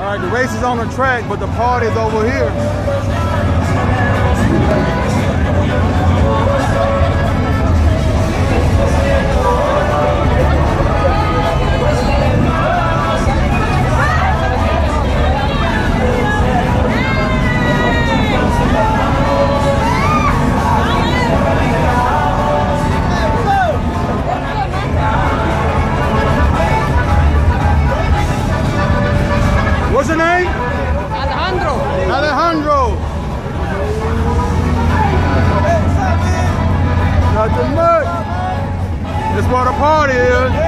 All right, the race is on the track, but the party is over here. What's your name? Alejandro. Alejandro. Nothing much. That's where the party is.